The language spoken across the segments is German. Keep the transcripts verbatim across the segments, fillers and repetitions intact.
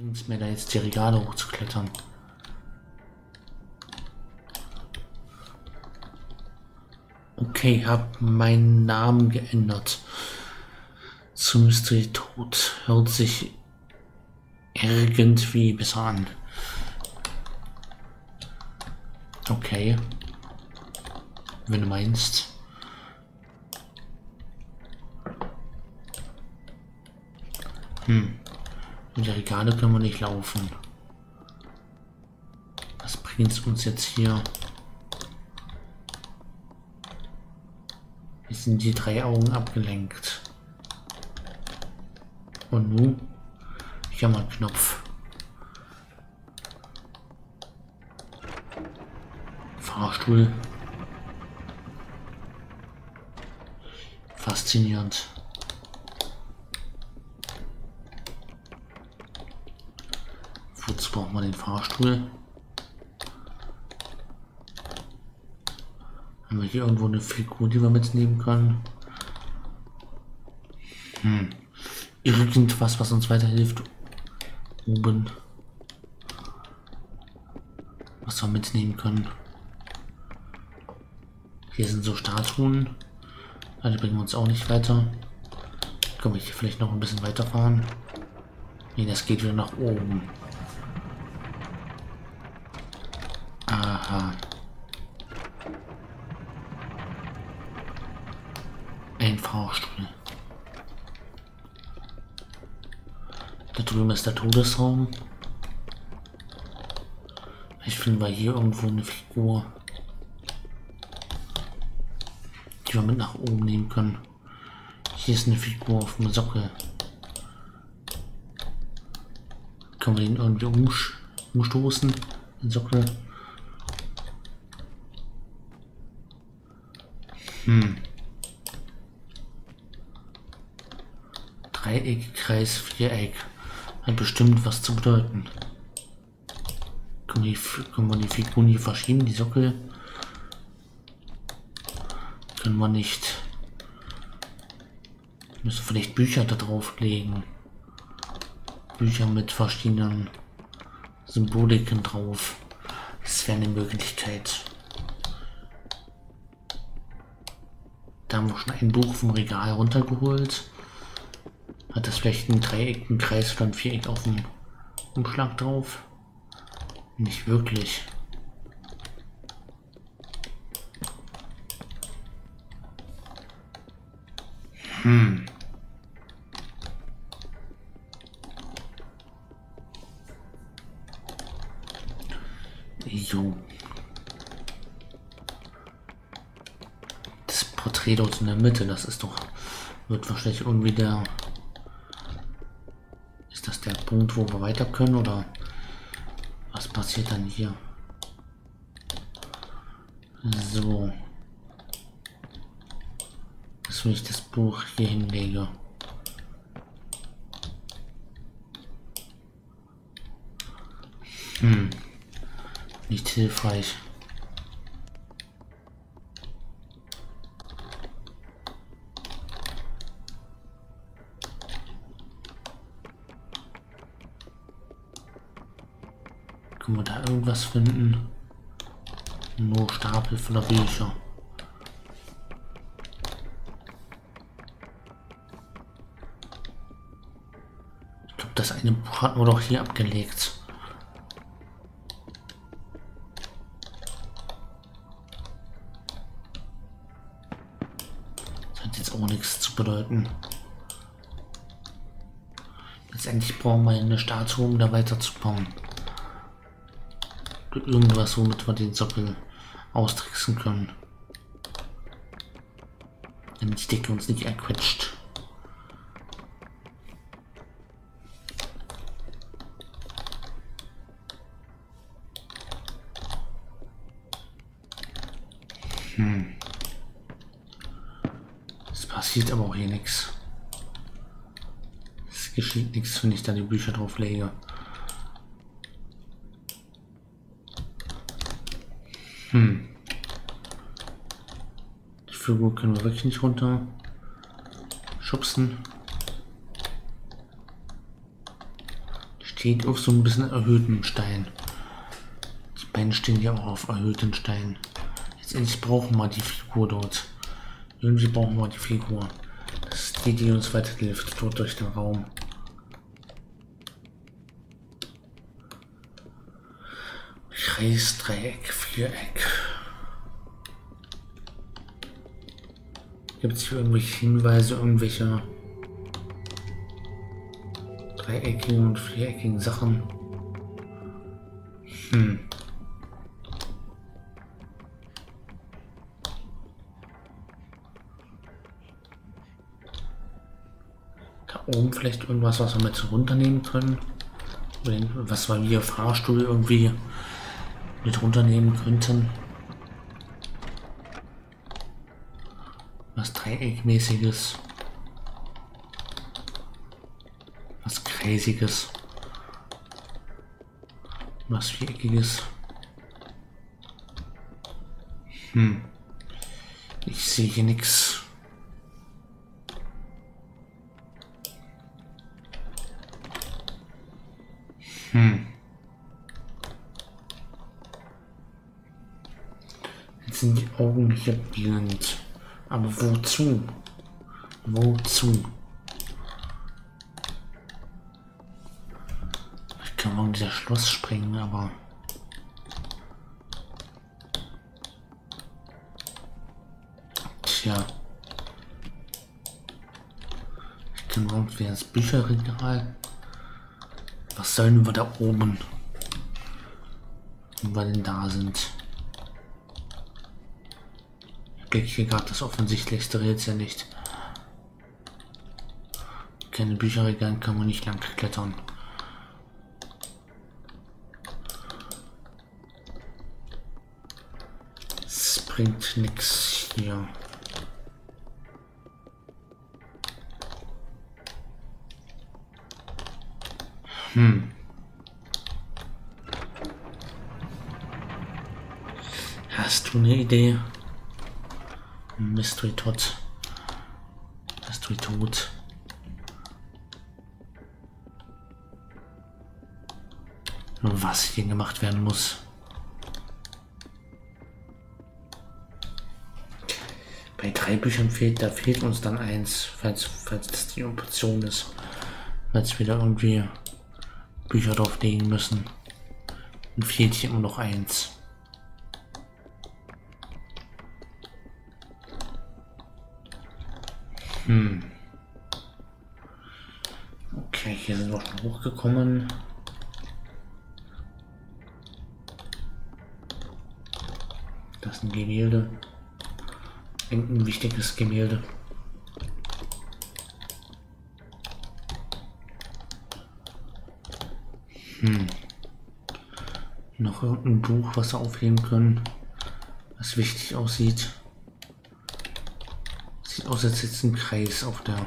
bringt es mir da jetzt die Regale hochzuklettern? Okay, habe meinen Namen geändert. Zu Mystery Tod. Hört sich irgendwie besser an. Okay. Wenn du meinst. Hm. In die Regale können wir nicht laufen. Was bringt es uns jetzt hier? Jetzt sind die drei Augen abgelenkt. Und nun? Ich habe mal einen Knopf. Fahrstuhl. Faszinierend. Wozu braucht man den Fahrstuhl? Haben wir hier irgendwo eine Figur, die wir mitnehmen können? Hm. Irgendwas, was uns weiterhilft. Oben. Was wir mitnehmen können. Hier sind so Statuen. Die bringen uns auch nicht weiter. Können wir hier vielleicht noch ein bisschen weiterfahren? Nee, das geht wieder nach oben. Aha. Ein Fahrstuhl. Da drüben ist der Todesraum. Ich finde mal hier irgendwo eine Figur, die wir mit nach oben nehmen können. Hier ist eine Figur auf dem Sockel. Können wir den irgendwie umsch umstoßen? Den Sockel. Hm. Dreieck, Kreis, Viereck. Hat bestimmt was zu bedeuten. Können wir, können wir die Figuren hier verschieben, die Sockel? Können wir nicht. Wir müssen vielleicht Bücher da drauf legen. Bücher mit verschiedenen Symboliken drauf. Das wäre eine Möglichkeit. Da haben wir schon ein Buch vom Regal runtergeholt. Hat das vielleicht einen Dreieck, einen Kreis oder ein Viereck auf dem Umschlag drauf? Nicht wirklich. Hm. Jo. Das Porträt dort in der Mitte, das ist doch, wird wahrscheinlich irgendwie der, ist das der Punkt, wo wir weiter können, oder was passiert dann hier? So. Dass wenn ich das Buch hier hinlege. Hm. Nicht hilfreich. Können wir da irgendwas finden? Nur Stapel voller Bücher. Ich glaube, das eine Buch hatten wir doch hier abgelegt. Das hat jetzt auch nichts zu bedeuten. Letztendlich brauchen wir eine Statue, um da weiterzukommen. Irgendwas, womit wir den Sockel austricksen können. Damit die Decke uns nicht erquetscht. Hm. Es passiert aber auch hier nichts. Es geschieht nichts, wenn ich da die Bücher drauf lege. Hm. Die Figur können wir wirklich nicht runter schubsen. Steht auf so ein bisschen erhöhten Stein. Die beiden stehen ja auch auf erhöhten Stein. Letztendlich brauchen wir die Figur dort. Irgendwie brauchen wir die Figur. Das ist die, die uns weiterhilft dort durch den Raum. Kreis, Dreieck, Viereck. Gibt es hier irgendwelche Hinweise, irgendwelche dreieckigen und viereckigen Sachen? Hm. Da oben vielleicht irgendwas, was wir mit runternehmen können? Oder was wir hier Fahrstuhl irgendwie mit runternehmen könnten? Was Dreieckmäßiges. Was Kreisiges. Was Viereckiges. Hm. Ich sehe hier nichts. Hm. Jetzt sind die Augen hier blind. Aber wozu? Wozu? Ich kann mal in dieses Schloss springen, aber... Tja. Ich kann irgendwie ins Bücherregal. Was sollen wir da oben? Wenn wir denn da sind. Ich hier gerade das offensichtlichste Rätsel nicht. Keine Bücherregal kann man nicht lang klettern. Es bringt nichts hier. Hm. Hast du eine Idee? Mystery Tot. Mystery Tot. Was hier gemacht werden muss. Bei drei Büchern fehlt, da fehlt uns dann eins, falls, falls das die Option ist. Falls wir da irgendwie Bücher drauflegen müssen. Dann fehlt hier immer noch eins. Hm. Okay, hier sind wir schon hochgekommen. Das ist ein Gemälde. Ein wichtiges Gemälde. Hm. Noch irgendein Buch, was wir aufheben können, was wichtig aussieht. Sieht aus, als jetzt ein Kreis auf der...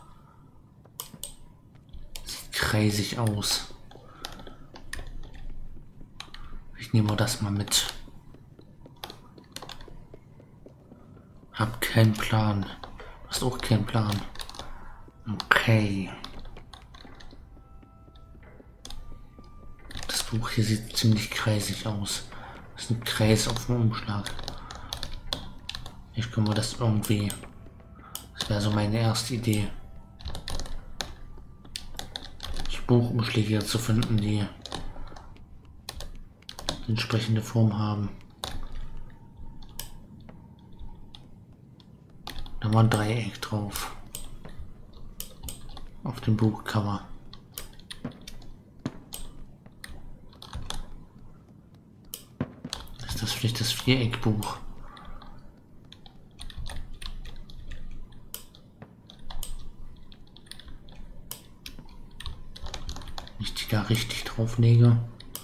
Sieht kreisig aus. Ich nehme mal das mal mit. Hab keinen Plan. Du hast auch keinen Plan. Okay. Das Buch hier sieht ziemlich kreisig aus. Das ist ein Kreis auf dem Umschlag. Ich können wir das irgendwie... Das wäre so meine erste Idee. Buchumschläge zu finden, die entsprechende Form haben. Da war ein Dreieck drauf. Auf dem Buchcover. Ist das vielleicht das Viereckbuch? Da richtig drauflege,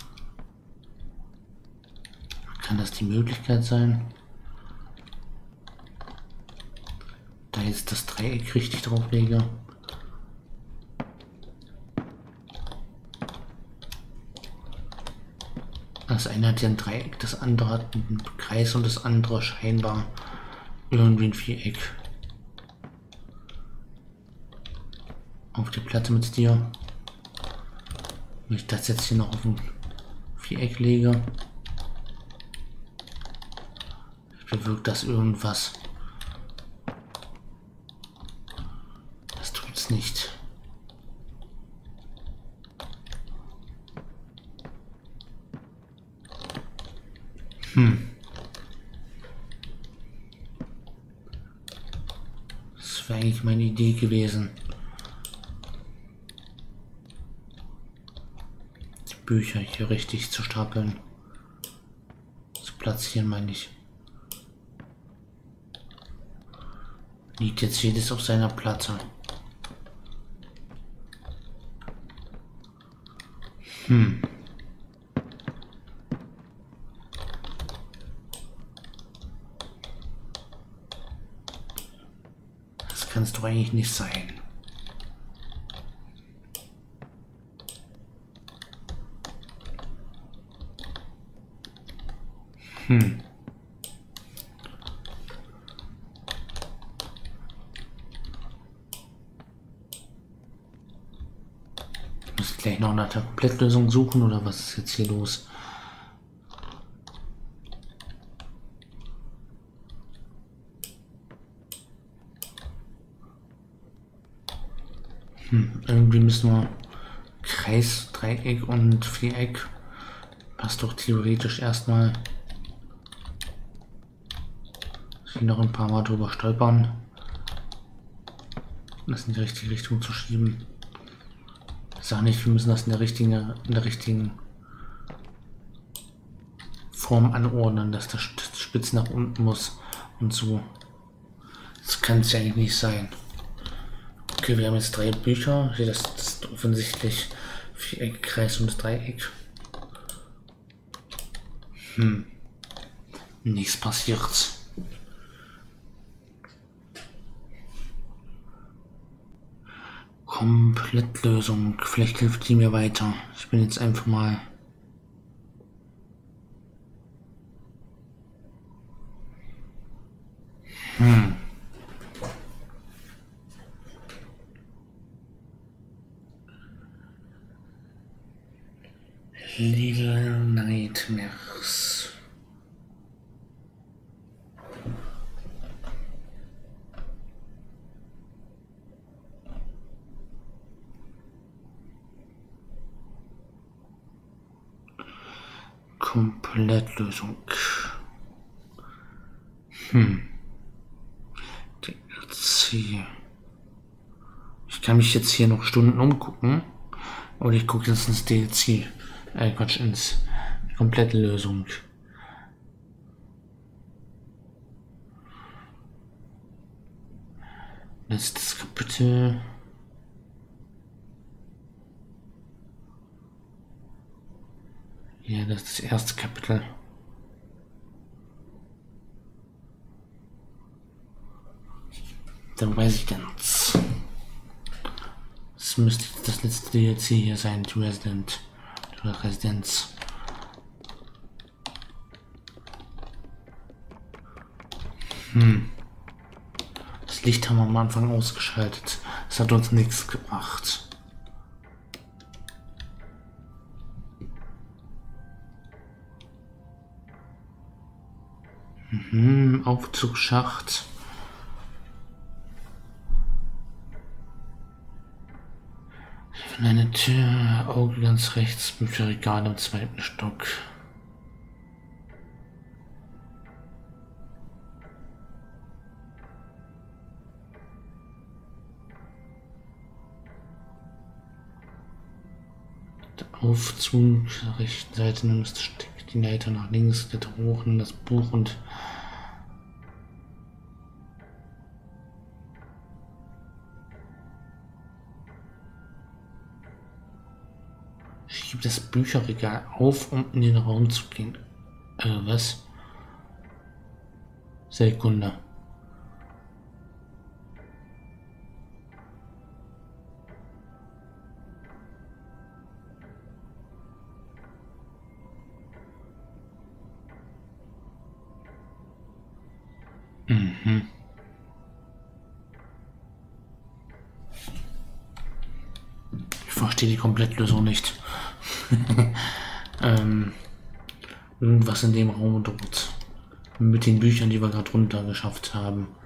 kann das die Möglichkeit sein, da jetzt das Dreieck richtig drauflege. Das eine hat ja ein Dreieck, das andere hat einen Kreis und das andere scheinbar irgendwie ein Viereck. Auf die Platte mit dir. Wenn ich das jetzt hier noch auf ein Viereck lege, bewirkt das irgendwas. Das tut's nicht. Hm. Das wäre eigentlich meine Idee gewesen. Die Bücher hier richtig zu stapeln. Zu platzieren, meine ich. Liegt jetzt jedes auf seiner Platte. Hm. Das kann es doch eigentlich nicht sein. Hm. Ich muss gleich noch nach der Komplettlösung suchen, oder was ist jetzt hier los? Hm. Irgendwie müssen wir Kreis, Dreieck und Viereck. Passt doch theoretisch erstmal. Hier noch ein paar Mal drüber stolpern. Das in die richtige Richtung zu schieben. Ich sage nicht, wir müssen das in der richtigen, in der richtigen Form anordnen, dass das spitz nach unten muss und so. Das kann es ja eigentlich nicht sein. Okay, wir haben jetzt drei Bücher. Hier das, das ist offensichtlich Viereck, Kreis und Dreieck. Hm. Nichts passiert. Komplettlösung. Vielleicht hilft die mir weiter. Ich bin jetzt einfach mal. Hm. Little Nightmares. Komplettlösung. Hm. D L C. Ich kann mich jetzt hier noch Stunden umgucken. Oder ich gucke jetzt ins D L C. Äh, Quatsch, ins komplette Lösung. Letztes Kapitel. Ja, das ist das erste Kapitel. Dann weiß ich ganz. Das müsste das letzte D L C hier sein, die Resident. Die Residenz. Hm. Das Licht haben wir am Anfang ausgeschaltet. Das hat uns nichts gebracht. Mhm, Aufzugsschacht. Eine Tür, Auge ganz rechts, Bücherregal im zweiten Stock. Der Aufzug, der rechten Seite nimmst steckt die Leiter nach links, geht hoch in das Buch und schiebt das Bücherregal auf, um in den Raum zu gehen. Äh, was? Sekunde. Mhm. Ich verstehe die Komplettlösung nicht. ähm, irgendwas in dem Raum dort. Mit den Büchern, die wir gerade runter geschafft haben.